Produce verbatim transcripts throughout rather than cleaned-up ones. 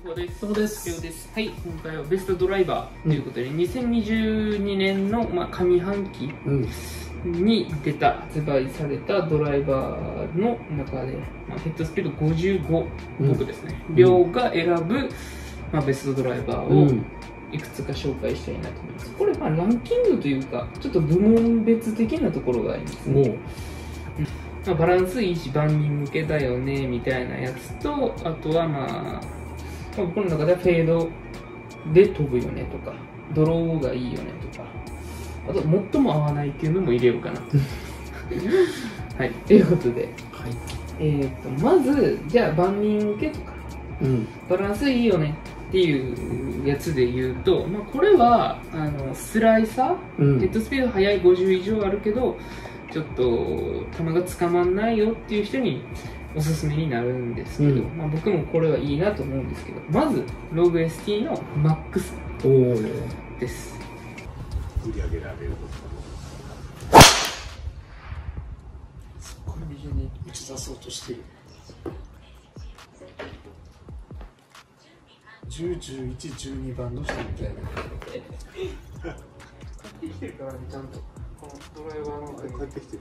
そうです。 そうです。 です。はい、今回はベストドライバーということで、うん、にせんにじゅうにねんの、まあ、上半期に出た、発売されたドライバーの中で、まあ、ヘッドスピードごじゅうご、うん、僕ですね、量が選ぶ、まあ、ベストドライバーをいくつか紹介したいなと思います。これ、まあ、ランキングというか、ちょっと部門別的なところがありますね。まあ、バランスいいし万人向けだよねみたいなやつと、あとはまあ、まあ、僕の中ではフェードで飛ぶよねとか、ドローがいいよねとか、あと最も合わないっていうのも入れようかなと。はい、ということで、はい、えっとまずじゃあ万人向けとか、うん、バランスいいよねっていうやつで言うと、まあ、これはあのスライサー、うん、ヘッドスピード速いごじゅう以上あるけどちょっと球が捕まんないよっていう人におすすめになるんですけど、うん、まあ僕もこれはいいなと思うんですけど、まずログ エスティー のマックスです。 売り上げられるすっごい右に打ち出そうとしている。じゅう、じゅういち、じゅうにばんの人みたいな。 買ってきてるからね、ちゃんと。このドライバーの中に帰ってきてる。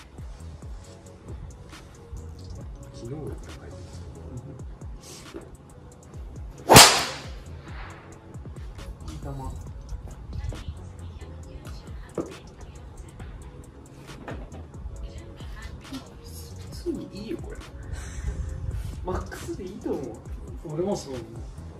昨日やったら帰ってきてる。 いい球。 普通にいいよこれ。 マックスでいいと思う。 俺もそう思う。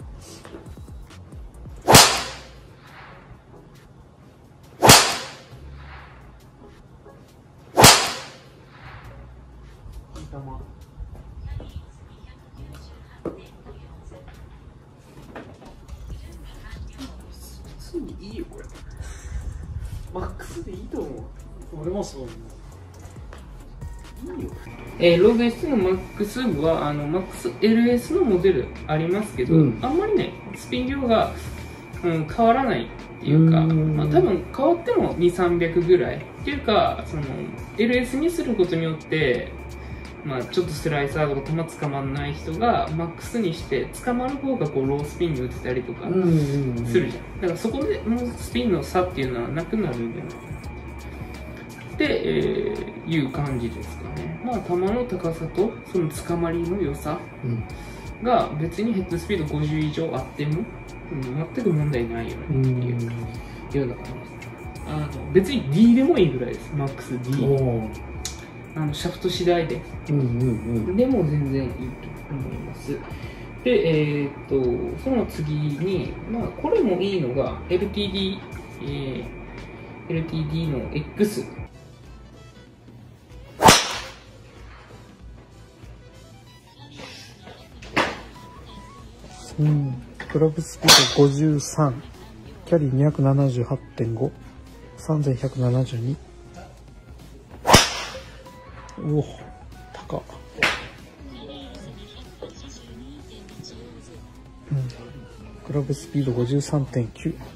普通にいいよこれ。マックスでいいと思う。 俺もそう思う。いいよ。えー、ログ エスティー のマックスはあのマックス エルエス のモデルありますけど、うん、あんまりねスピン量が、うん、変わらないっていうか、まあ、多分変わってもにせんさんびゃくぐらいっていうか、その エルエス にすることによってまあちょっとスライサーとか球捕まんない人がマックスにして捕まる方がこうロースピンに打てたりとかするじゃん。だからそこでもうスピンの差っていうのはなくなるんだよねってえー、いう感じですかね。まあ球の高さとその捕まりの良さが別にヘッドスピードごじゅう以上あっても、うん、全く問題ないよねっていうような感じです。あの別に D でもいいぐらいです。マックス D。あのシャフト次第で、うんうんうん、でも全然いいと思います。で、えー、っとその次に、まあ、これもいいのが エルティーディー、えー、エルティーディー の X。 うん、クラブスピードごじゅうさん、キャリー にひゃくななじゅうはちてんご、さんぜんひゃくななじゅうに。おお、高っ。うん、クラブスピード ごじゅうさんてんきゅう。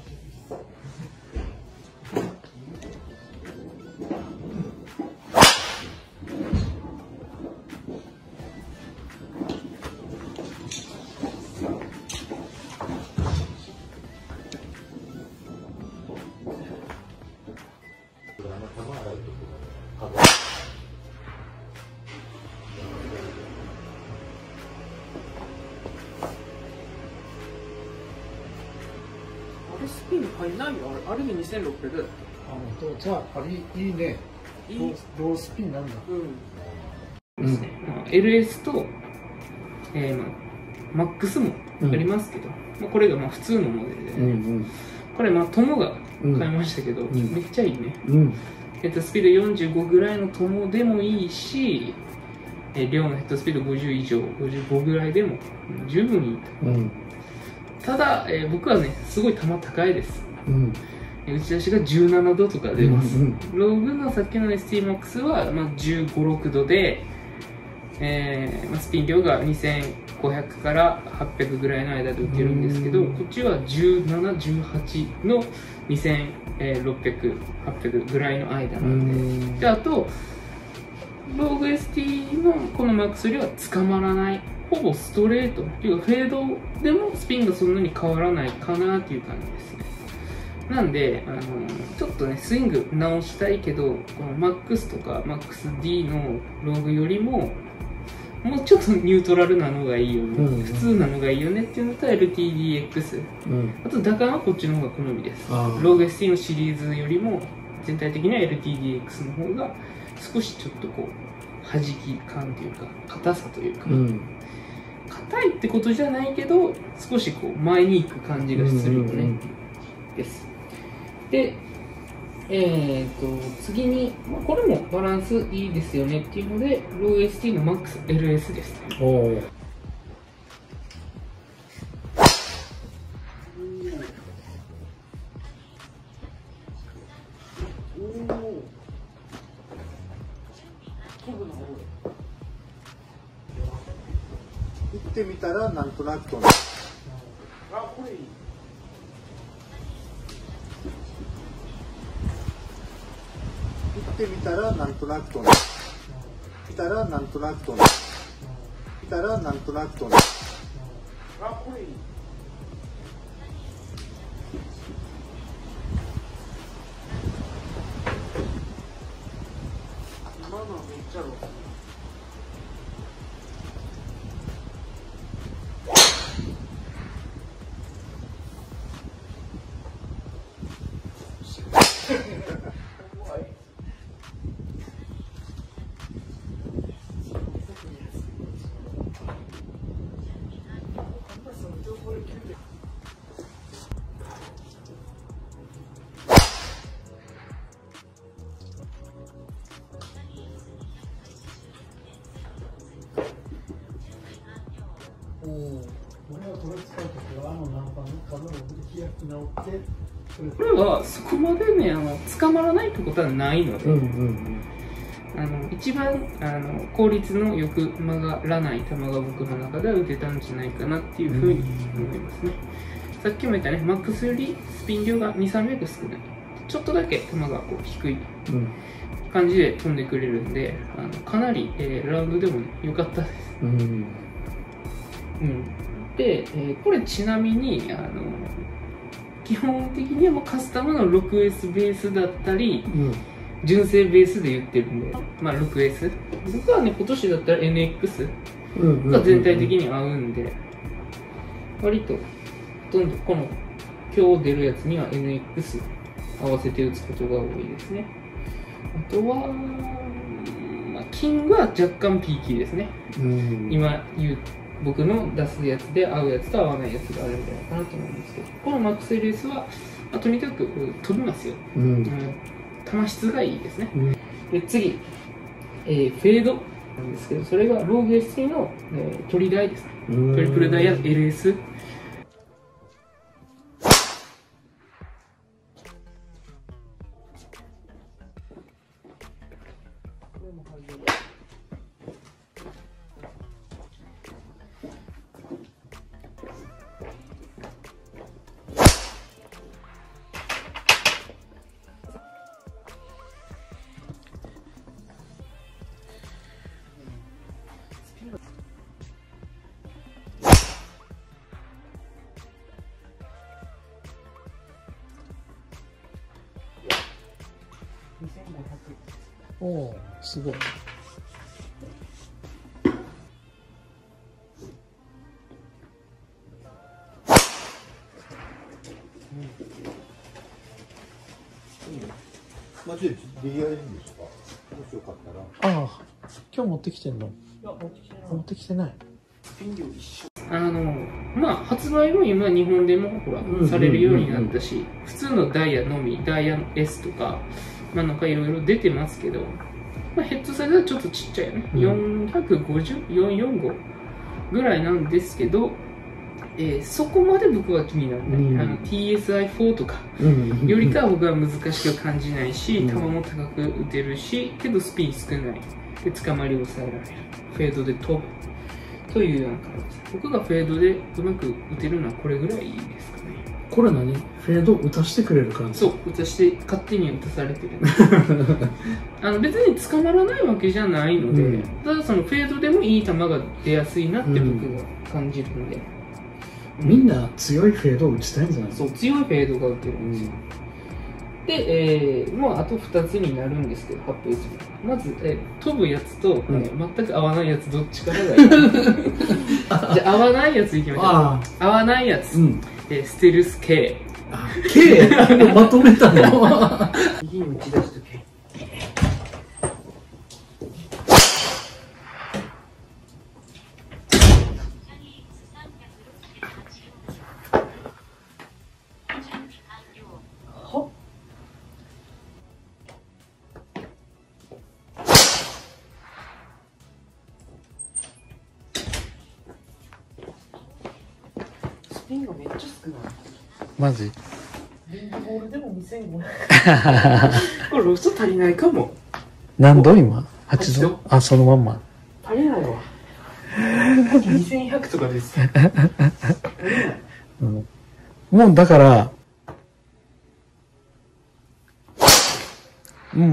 スピン入んないよ。あれでにせんろっぴゃくだった。 あ、本当。じゃあ、あれいいね。いいロースピンなんだ。 うん。ですね。まあ、エルエス と、えーまあ、マックスもありますけど、うん、まあこれがまあ普通のモデルで、ね、うんうん、これまあ友が買いましたけど、うん、めっちゃいいね。うん、ヘッドスピードよんじゅうごぐらいの友でもいいし、えー、量のヘッドスピードごじゅう以上、ごじゅうごぐらいでも十分いいと。うん、ただ、えー、僕はね、すごい球高いです。うん、打ち出しがじゅうななどとか出ます。うんうん、ログのさっきの エスティーマックス は、まあ、じゅうご、ろくどで、えーまあ、スピン量がにせんごひゃくからはっぴゃくぐらいの間で打てるんですけど、こっちはじゅうなな、じゅうはちのにせんろっぴゃく、はっぴゃくぐらいの間なんで、であとローグ エスティー のこのマックスよりは捕まらないほぼストレートっていうか、フェードでもスピンがそんなに変わらないかなっていう感じですね。なんで、あのちょっとね、スイング直したいけど、この マックス とか マックスディー のログよりも、もうちょっとニュートラルなのがいいよね、うんうん、普通なのがいいよねっていうのと エルティーディーエックス、うん、あと打感はこっちの方が好みです。ローグ エスティー のシリーズよりも全体的には エルティーディーエックス の方が少しちょっとこう弾き感というか硬さというか、硬、うん、いってことじゃないけど少しこう前に行く感じがするよね、うんうんうん、です。で、えーと次に、まあ、これもバランスいいですよねっていうので、ロー エスティー の マックスエルエス ですね。おー。 行ってみたらなんとなくとな。あ、これいい。行ってみたらなんとなくとな。見たらなんとなくとな。見たらなんとなくとな。あ、これいい。今のめっちゃロス。 これはそこまでね、あの捕まらないってことはないので、うんうん、あの一番あの効率のよく曲がらない球が僕の中では打てたんじゃないかなっていうふうに思いますね。うん、さっきも言ったね、マックスよりスピン量がに、さんびゃく少ない、ちょっとだけ球がこう低い感じで飛んでくれるんで、あのかなり、えー、ラウンドでも良、ね、かったです。うんうん、で、えー、これちなみにあの基本的にはもうカスタムの ろくエス ベースだったり、うん、純正ベースで言ってるんで、まあ ろくエス、僕はね今年だったら エヌエックス が全体的に合うんで、割とほとんどこの今日出るやつには エヌエックス 合わせて打つことが多いですね。あとは、まあ、キングは若干ピーキーですね。うん、今言う僕の出すやつで合うやつと合わないやつがあるんじゃないかなと思うんですけど、このマックス エルエス は、まあ、とにかく飛びますよ。うん、球質がいいですね。うん、で次、えー、フェードなんですけど、それがローグ エスティー の、えー、取り台ですね。トリプルダイヤ エルエス。おお、すごい。 マジで ディーアイエム ですか？もしよかったら。ああ、今日持ってきてんの？いや、持ってきてない。持ってきてない。スピン量一緒。 あのまあ発売後に今日本でもほらされるようになったし、普通のダイヤのみ、ダイヤ エス とか、まあなんかいろいろ出てますけど、まあ、ヘッドサイズはちょっとちっちゃいよね。うん、よんひゃくごじゅう、よんひゃくよんじゅうごぐらいなんですけど、えー、そこまで僕は気にならない。うん、あの ティーエスアイフォー とかよりかは僕は難しく感じないし、球も高く打てるし、けどスピン少ない。で、捕まりを抑えられる。フェードで飛ぶ。というような感じです。僕がフェードでうまく打てるのはこれぐらいですかね。 ここれ何フェード打たしてくれる感じ？ そう、打たして勝手に打たされてるあの別に捕まらないわけじゃないので、うん、ただそのフェードでもいい球が出やすいなって僕が感じるので、 うん、みんな強いフェードを打ちたいんじゃないですか？ そう、強いフェードが打てるんですよ、うん、で、えー、もうあとふたつになるんですけど発表する。まず、えー、飛ぶやつと、うん、えー、全く合わないやつどっちからがいいじゃあ合わないやついきましょう。合わないやつ、うん、えー、ステルス K。 あ、K まとめたの右に打ち出しとけ。スピンがめっちゃ少ない。 マジ？ レンジボールでもにせんごひゃくこれ嘘足りないかも。 何度今？はちど？あ、そのまんま。 足りないわ。にせんひゃくとかです。 うん、もうだから、うん。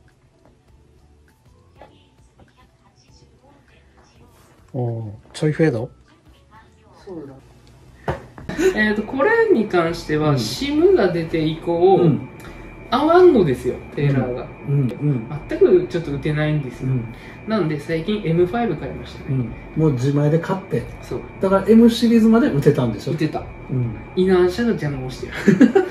おちょいフェード？ そうだ。えっとこれに関しては、うん、シムが出て以降、うん、合わんのですよ、テーラーが、うんうん、全くちょっと打てないんですよ、うん、なので最近 エムファイブ 買いましたね、うん、 もう自前で買って、そうだから M シリーズまで打てたんでしょ？ 打てた、うん、イナーシャが邪魔をしてる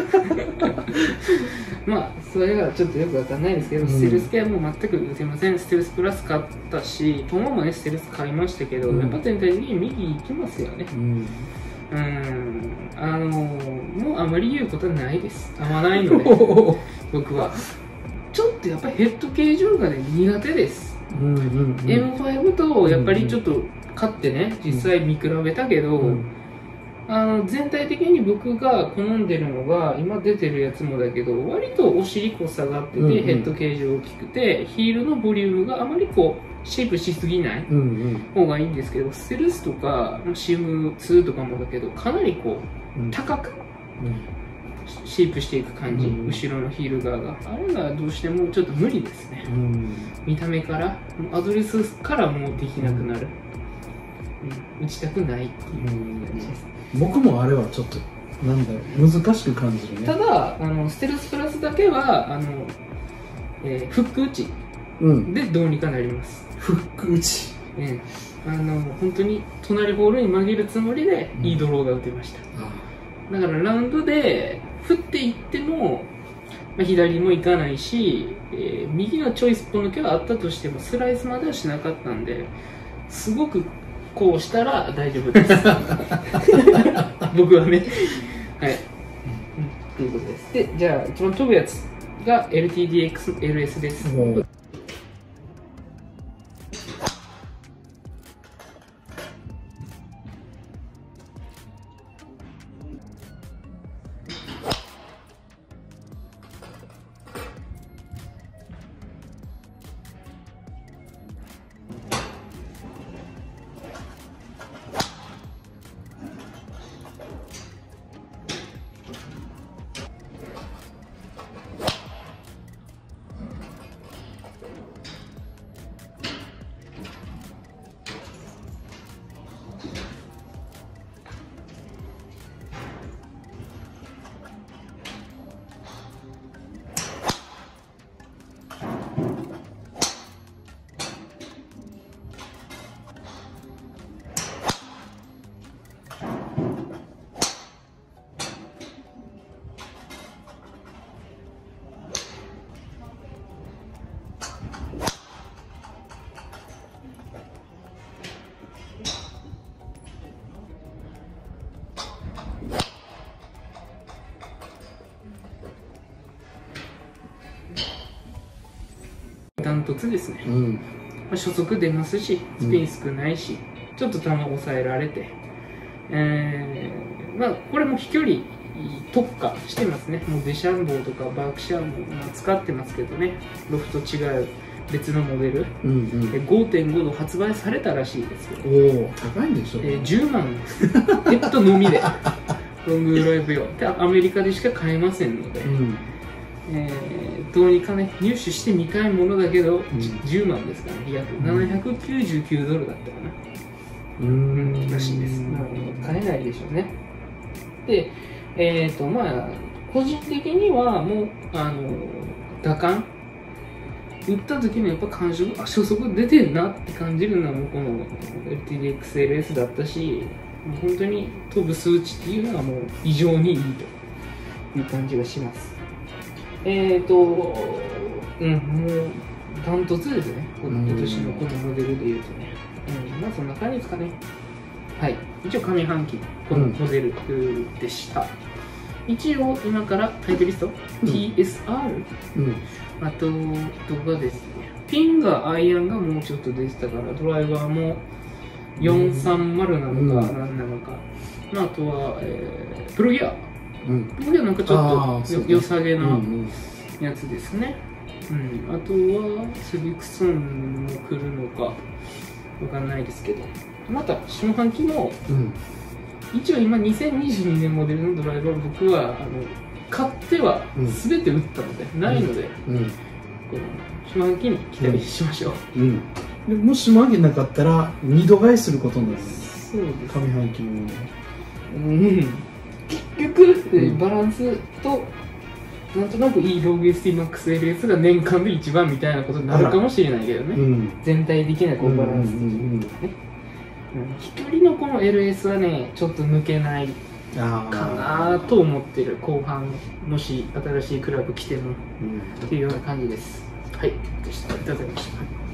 まあそれがちょっとよくわかんないですけど、うん、ステルス系はもう全く打てません。ステルスプラス買ったし、トモもねステルス買いましたけど、うん、やっぱ全体的に右行きますよね。うんうーん、あのー、もうあまり言うことはないです。合わないので僕はちょっとやっぱりヘッド形状がね苦手です、うんうんうん、エムファイブ とやっぱりちょっと買ってね実際見比べたけど、うん、あの全体的に僕が好んでるのが今出てるやつもだけど割とお尻こ下がってて、うんうん、ヘッド形状大きくてヒールのボリュームがあまりこうシェイプしすぎない方がいいんですけど、ステルスとかシムツーとかもだけどかなりこう、うん、高く、うん、シェイプしていく感じ、うん、後ろのヒール側があれがどうしてもちょっと無理ですね、うん、見た目からアドレスからもうできなくなる、うん、打ちたくないっていう感じです、 うん、僕もあれはちょっとなんだろう難しく感じるね。 ただあのステルスプラスだけはあの、えー、フック打ちでどうにかなります、 うんフック打ち、 ええ、あの本当に隣ホールに曲げるつもりでいいドローが打てました、うん、だからラウンドで振っていっても、まあ、左も行かないし、えー、右のチョイスポ抜けはあったとしてもスライスまではしなかったんですごくこうしたら大丈夫です僕はねはい、うん、ということです。でじゃあ一番飛ぶやつが エルティーディーエックス エルエス です。ダントツですね、うん、まあ、初速出ますしスピン少ないし、うん、ちょっと球抑えられて、えーまあ、これも飛距離特化してますね。もうデシャンボーとかバークシャーも使ってますけどね、ロフと違う別のモデル、うんうん、ごてんご 度発売されたらしいですよ。 おお高いんでしょう、 えー、じゅうまんですヘッドのみでロングドライブ用でアメリカでしか買えませんので、 うんえー、どうにかね入手してみたいものだけど、 んじゅうまんですからね、約ななひゃくきゅうじゅうきゅうドルだったかな、 うーんらしいです。なので買えないでしょうね。で、えっ、ー、とまあ個人的にはもうあの打感打った時のやっぱ感触、あ、初速出てるなって感じるのはもうこの エルティーディーエックスエルエス だったし、もう本当に飛ぶ数値っていうのはもう異常にいいという感じがします。えっ、ー、とうんもうダントツですね、今年のこのモデルでいうとね、うん、まあそんな感じですかね。はい、一応上半期このモデルでした。うん、一応今からタイプリスト、うん、ティーエスアール、うん、あとどがですね、ピンがアイアンがもうちょっと出てたからドライバーもよんさんまるなのか何なのか、うん、あとは、えー、プロギア、うん、プロギアなんかちょっとよ良さげなやつですね。うん、あとはセビクソンも来るのかわかんないですけど、また下半期も、うん、一応今にせんにじゅうにねんモデルのドライバーを僕はあの買っては全て打ったので、うん、ないので、うんうん、この下半期に期待しましょう、うんうん、でもし曲げなかったらにど買いすることになる。 そうです、 上半期も、 うん、結局、うん、バランスとなんとなくいいローグ エスティーマックスエルエス が年間で一番みたいなことになるかもしれないけどね、うん、全体的なこうバランスというかね、光のこの エルエス はねちょっと抜けないかなと思ってる。後半もし新しいクラブ来ても、うん、っていうような感じです。はい、でした。ありがとうございました。